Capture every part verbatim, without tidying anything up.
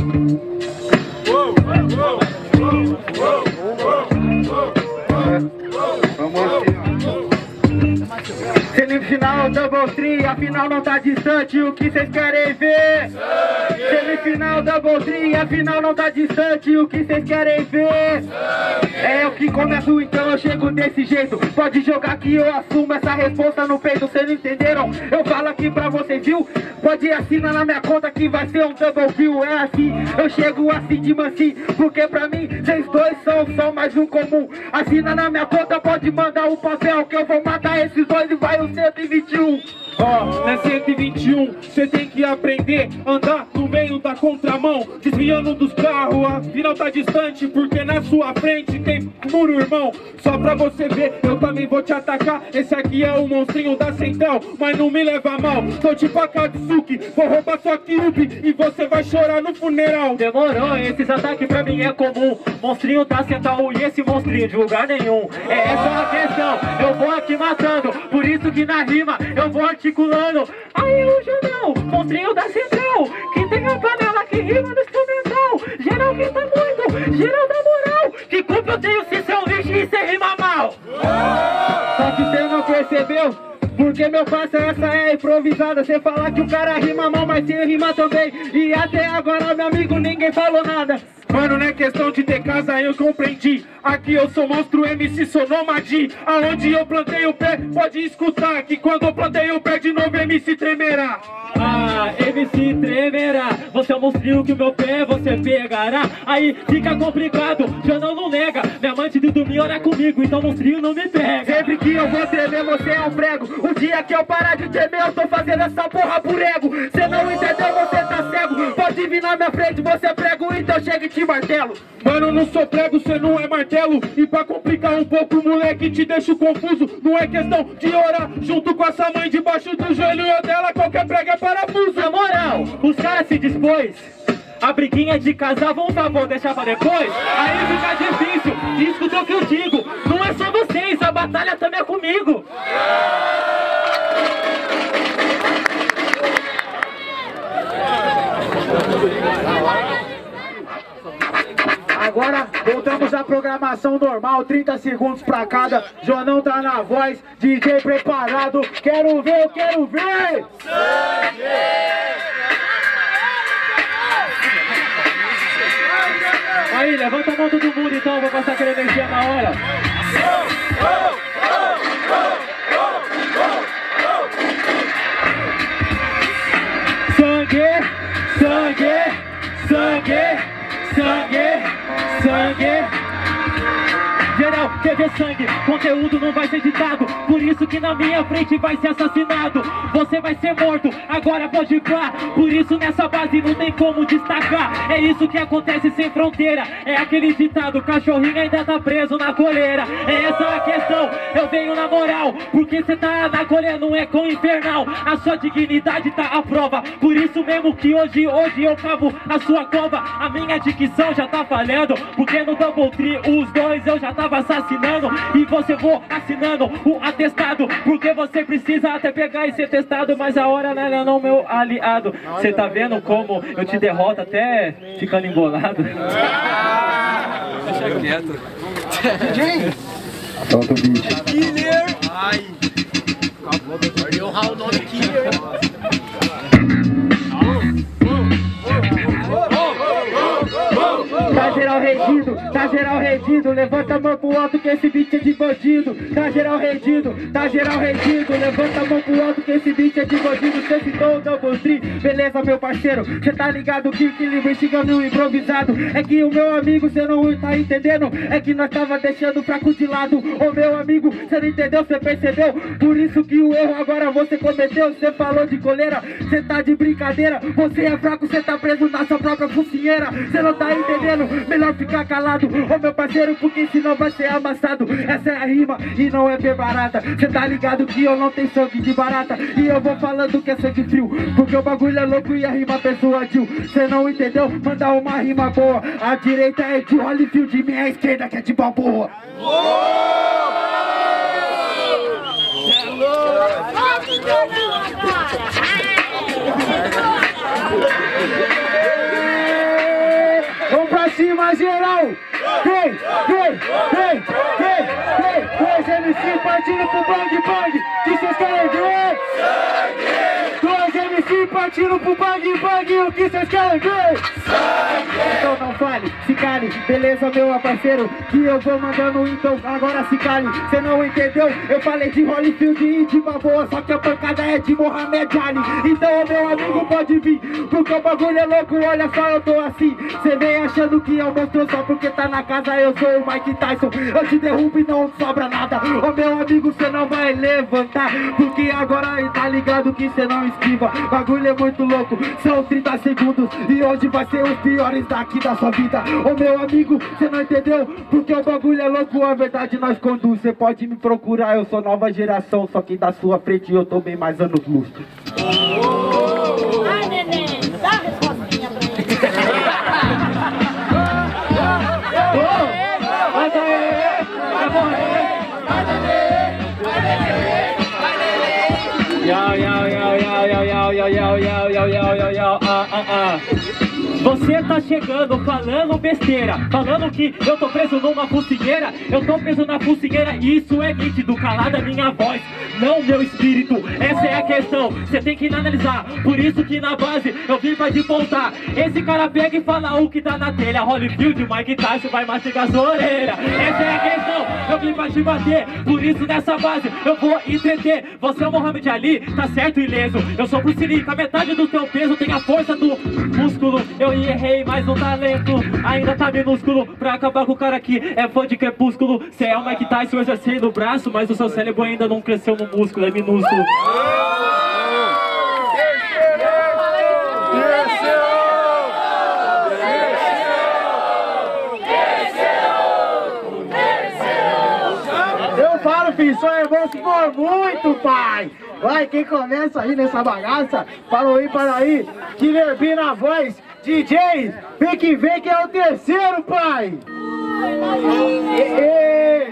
Semifinal, double tree, a final não tá distante, o que vocês querem ver? Semifinal, double tree, a final não tá distante, o que vocês querem ver? É eu que começo, então eu chego desse jeito. Pode jogar que eu assumo essa resposta no peito. Vocês não entenderam? Eu falo aqui pra vocês, viu? Pode assinar na minha conta que vai ser um double kill. É assim, eu chego assim de mansinho, porque pra mim, vocês dois são só mais um comum. Assina na minha conta, pode mandar o papel que eu vou matar esses dois e vai o cento e vinte e um. Ó, oh, na cento e vinte e um, cê tem que aprender a andar no meio da contramão, desviando dos carros, a final tá distante, porque na sua frente tem muro, irmão. Só pra você ver, eu também vou te atacar. Esse aqui é o monstrinho da central, mas não me leva mal. Tô tipo a Katsuki, vou roubar sua Kyubi e você vai chorar no funeral. Demorou, esses ataques pra mim é comum. Monstrinho da central e esse monstrinho de lugar nenhum. É essa a questão, eu vou aqui matando, por isso que na rima eu vou articulando. Aí o Jornal, monstrinho da central, que tem a panela que rima no instrumental. Geral que tá muito, geral da moral. Que culpa eu tenho se seu lixo e cê rima mal? Só que cê não percebeu? Porque meu parceiro, essa é improvisada. Cê falar que o cara rima mal, mas cê rima também. E até agora, meu amigo, ninguém falou nada. Mano, não é questão de ter casa, eu compreendi. Aqui eu sou monstro M C, sou nômade. Aonde eu plantei o pé, pode escutar que quando eu plantei o pé de novo, M C tremerá. Ah, M C tremerá. Você é um monstrinho que o meu pé você pegará. Aí fica complicado, já não não nega. Minha mãe de dormir ora comigo, então monstrinho não me pega. Sempre que eu vou tremer, você é um prego. O dia que eu parar de tremer, eu tô fazendo essa porra por ego. Cê não entendeu, você tá cego. Pode vir na minha frente, você é prego, então chega e te martelo. Mano, não sou prego, cê não é martelo. E pra complicar um pouco, moleque, te deixo confuso. Não é questão de orar junto com essa mãe debaixo do joelho dela. Qualquer prego é parafuso. Na moral, os caras se dispôs. A briguinha de casal, vamos favor, deixar pra depois. Aí fica difícil, escuta o que eu digo. Não é só vocês, a batalha também é comigo. Agora voltamos à programação normal, trinta segundos pra cada. Joanão tá na voz, D J preparado. Quero ver, eu quero ver! Aí, levanta a mão todo mundo então, vou passar aquela energia na hora. Sangue, sangue, sangue, sangue, sangue. Geral, quer ver sangue, conteúdo não vai ser editado. Por isso que na minha frente vai ser assassinado. Você vai ser morto, agora pode ir pra. Por isso nessa base não tem como destacar. É isso que acontece sem fronteira. É aquele ditado, cachorrinho ainda tá preso na coleira. É essa a questão, eu venho na moral. Porque cê tá na coleira, não é com infernal. A sua dignidade tá à prova. Por isso mesmo que hoje, hoje eu cavo a sua cova. A minha dicção já tá falhando. Porque no Double Tree os dois eu já tava assassinando. E você vou assinando o atestado. Porque você precisa até pegar e ser testado. Mas a hora não é não, meu aliado. Você tá vendo como eu te derroto até ficando embolado? Deixa quieto. D J! Solta o beat. Killer! Ai! Acabou, eu ralo o nome Killer. Tá geral rendido, tá geral rendido. Levanta a mão pro alto que esse beat é de bandido. Tá geral rendido, tá geral rendido. Levanta a mão pro alto que esse beat é de bandido. Cê citou o Double Tree, beleza meu parceiro. Cê tá ligado que o que ele investiga no improvisado. É que o meu amigo, cê não tá entendendo. É que nós tava deixando fraco de lado. Ô meu amigo, cê não entendeu, cê percebeu. Por isso que o erro agora você cometeu. Cê falou de coleira, cê tá de brincadeira. Você é fraco, cê tá preso na sua própria focinheira. Cê não tá entendendo, melhor ficar calado. Ô meu parceiro, porque senão vai ser amassado. Essa é a rima e não é bem barata. Cê tá ligado que eu não tenho sangue de barata. E eu vou falando que é sangue frio, porque o bagulho é louco e a rima persuadiu. Cê não entendeu? Manda uma rima boa. A direita é de Holyfield, minha esquerda que é de Balboa. cima geral. Vem, vem, vem, vem, vem. Dois M C partindo pro bang bang. Que vocês querem ver? Sangue! Dois M C partindo pro bang bang. O que vocês querem ver? Sangue! Então não fale, se cale. Beleza, meu parceiro, que eu vou mandando, então agora se cale. Cê não entendeu? Eu falei de Holyfield e de Balboa, só que a pancada é de Mohamed Ali. Então meu amigo pode vir, porque o bagulho é louco, olha só, eu tô assim. Cê vem achando que é um monstro só porque tá na casa, eu sou o Mike Tyson. Eu te derrubo e não sobra nada. Ô meu amigo, cê não vai levantar, porque agora tá ligado que cê não esquiva. Bagulho é muito louco, são trinta segundos e hoje vai ser os piores daqui da sua vida. Ô meu amigo, cê não entendeu? Porque o bagulho é louco, a verdade nós conduz. Cê pode me procurar, eu sou nova geração, só que da sua frente eu tô bem mais anos luz. Ai, neném, dá a respostinha pra ele. Vai daí, vai morrer. Yo, yo, yo, yo, yo, yo, yo, yo, yo, yo, yo, yo, yo, ah, ah, ah. Você tá chegando falando besteira, falando que eu tô preso numa focinheira. Eu tô preso na focinheira e isso é nítido, calada minha voz, não meu espírito. Essa é a questão, você tem que analisar. Por isso que na base eu vim pra te voltar. Esse cara pega e fala o que tá na telha. Holyfield, Mike Tyson vai mastigar sua orelha. Essa é a questão, eu vim pra te bater. Por isso nessa base eu vou entreter. Você é o Mohamed Ali, tá certo, ileso. Eu sou Bruce Lee, com a metade do teu peso tem a força do músculo. Eu errei, mas o talento ainda tá minúsculo. Pra acabar com o cara que é fã de Crepúsculo. Cê é o Mike Tyson, eu exercei no braço, mas o seu cérebro ainda não cresceu no músculo, é minúsculo. Eu falo, filho, só é bom se for muito, pai. Vai, quem começa aí nessa bagaça, parou aí, para aí. Killer B na voz, D J, vem que vem que é o terceiro, pai. E, e.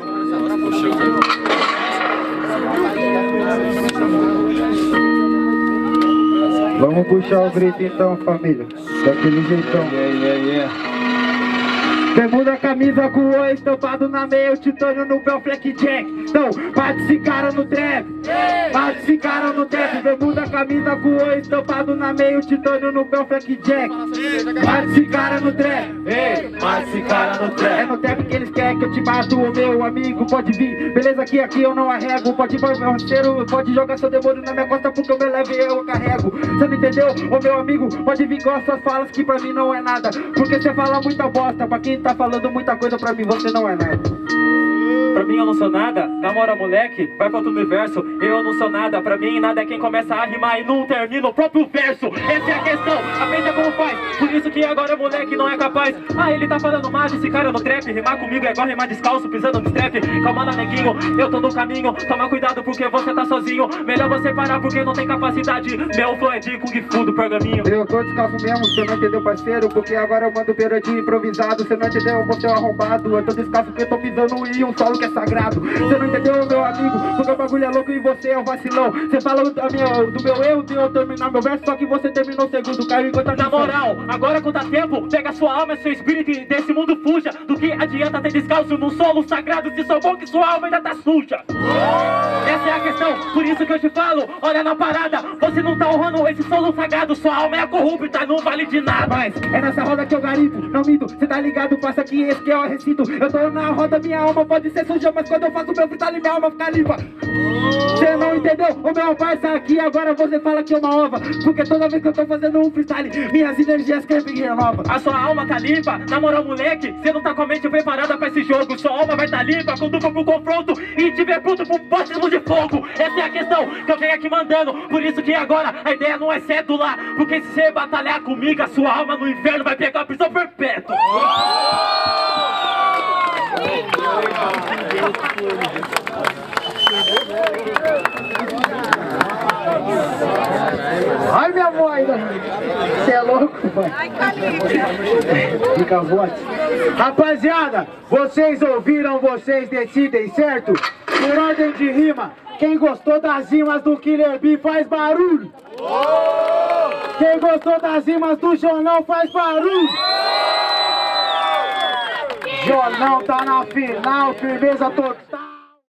Vamos puxar o grito então, família, daquele jeitão. Yeah, yeah, yeah. Bermuda, camisa com o estampado na meia, o titânio no pé, o Fleck Jack. Então, bate esse cara no trap, bate esse cara no trap. Bermuda, camisa com o estampado na meia, o titânio no pé, o Fleck Jack. Bate esse cara no trap, bate esse cara no trap. É no trap que eles querem que eu te mato, ô meu amigo, pode vir. Beleza que aqui eu não arrego, pode ir meu parceiro, pode jogar seu demônio na minha costa porque eu me levo e eu carrego. Você não entendeu, ô meu amigo, pode vir com as suas falas que pra mim não é nada. Porque você fala muita bosta, pra quem tá falando muita coisa, pra mim você não é nada. Pra mim eu não sou nada, namora moleque, vai pra outro universo. Eu não sou nada, pra mim nada é quem começa a rimar e não termina o próprio verso. Essa é a questão, aprenda como faz. Por isso que agora moleque não é capaz. Ah, ele tá falando mais, esse cara no trap. Rimar comigo é igual rimar descalço, pisando no strap. Calma lá, neguinho, eu tô no caminho. Toma cuidado porque você tá sozinho. Melhor você parar porque não tem capacidade. Meu flow é de Kung Fu do pergaminho. Eu tô descalço mesmo, você não entendeu, parceiro? Porque agora eu mando beira de improvisado. Você não entendeu, você é um arrombado. Eu tô descalço porque eu tô pisando em um solo que é sagrado. Você não entendeu, meu amigo, porque o bagulho é louco e você é um vacilão. Você fala da minha, do meu erro de eu terminar meu verso, só que você terminou segundo, caiu enquanto... Na moral, agora conta tempo, pega sua alma e seu espírito e desse mundo fuja. Do que adianta ter descalço num solo sagrado se sou bom que sua alma ainda tá suja. Essa é a questão, por isso que eu te falo, olha na parada, você não tá honrando esse solo sagrado, sua alma é corrupta, não vale de nada. Mas é nessa roda que eu garimpo, não minto, cê tá ligado, passa aqui, esse que é o recinto. Eu tô na roda, minha alma pode ser suja, mas quando eu faço meu freestyle, minha alma fica limpa. Cê não entendeu? O meu parça aqui, agora você fala que é uma ova. Porque toda vez que eu tô fazendo um freestyle, minhas energias crescem e renovam. A sua alma tá limpa, na moral moleque, cê não tá com a mente preparada pra esse jogo. Sua alma vai tá limpa quando for pro confronto e tiver pronto pro batismo de fogo. Essa é a questão que eu venho aqui mandando. Por isso que agora a ideia não é cédula, porque se você batalhar comigo, a sua alma no inferno vai pegar a prisão perpétua. Ai, minha mãe, você é louco, pai? Fica a voz. Rapaziada, vocês ouviram, vocês decidem, certo? Por ordem de rima, quem gostou das rimas do Killer B faz barulho. Quem gostou das rimas do Jonão faz barulho. Jornal tá na final, firmeza total.